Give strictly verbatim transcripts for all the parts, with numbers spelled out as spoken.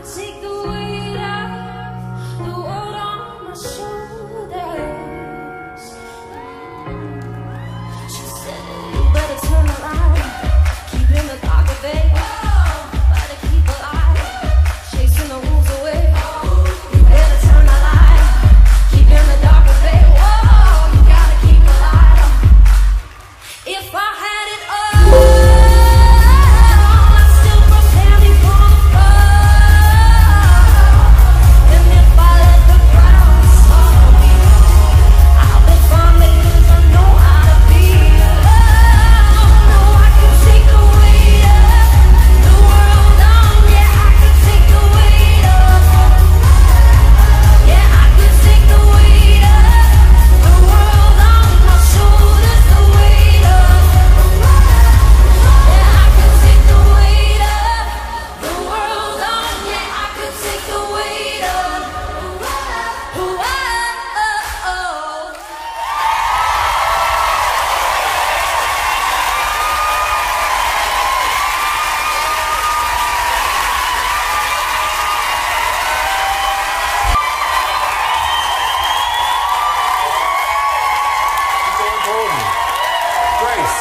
could take the weight off the world on my shoulders. She said, you better turn around, keep in the dark of it. Better keep alive, chasing the wolves away. You better turn alive, keep in the dark of it. Whoa, you gotta keep alive. If I had it all, I'd still prepare me for the fall. And if I let the ground swallow me, I'll be fine because I know how to be alone. No, I can take the weight of the world on. Yeah, I can take the weight of. Yeah, I can take the weight of the world on my shoulders. The weight of. Yeah, I can take the weight of the world on. Yeah, I can take the weight of. Whoa. So important. Grace,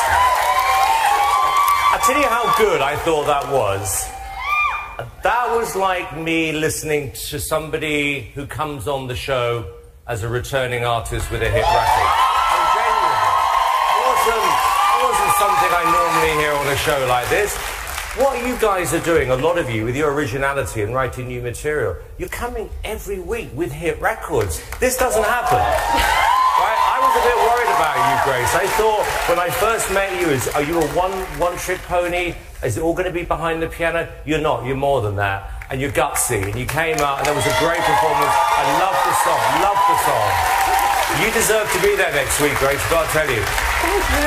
I tell you how good I thought that was. That was like me listening to somebody who comes on the show as a returning artist with a hit record. I'm genuine. It wasn't, it wasn't something I normally hear on a show like this. What you guys are doing, a lot of you, with your originality and writing new material, you're coming every week with hit records. This doesn't happen. Right? I was a bit worried about you, Grace. I thought when I first met you, is, are you a one, one-trick pony? Is it all going to be behind the piano? You're not. You're more than that. And you're gutsy. And you came out and there was a great performance. I love the song. Love the song. You deserve to be there next week, Grace. Got to tell you. Thank you.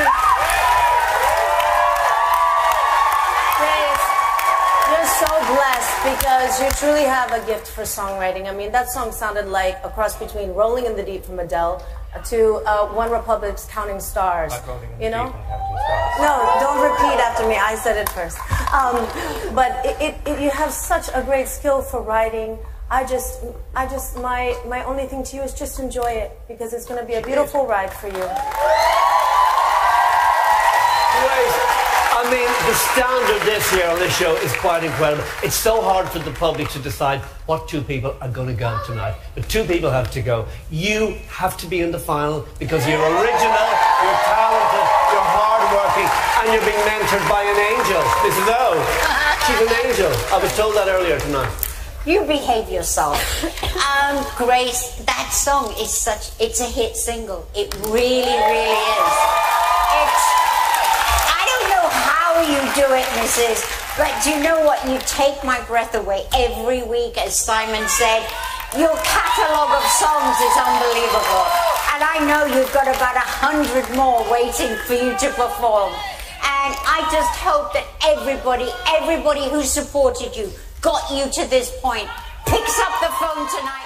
Grace, you're so blessed because you truly have a gift for songwriting. I mean, that song sounded like a cross between Rolling in the Deep from Adele to uh, One Republic's Counting Stars. You know? No, don't repeat after me. I said it first. Um, but it, it, it, you have such a great skill for writing. I just, I just, my, my only thing to you is just enjoy it because it's going to be a beautiful ride for you. I mean, the standard this year on this show is quite incredible. It's so hard for the public to decide what two people are going to go tonight. But two people have to go. You have to be in the final because you're original, you're talented, you're hardworking, and you're being mentored by an angel. This is O. She's an angel. I was told that earlier tonight. You behave yourself. um, Grace, that song is such, it's a hit single. It really, really is. It's, I don't know how you do it, Missus But do you know what? You take my breath away every week, as Simon said. Your catalogue of songs is unbelievable. And I know you've got about a hundred more waiting for you to perform. And I just hope that everybody, everybody who supported you, got you to this point, picks up the phone tonight.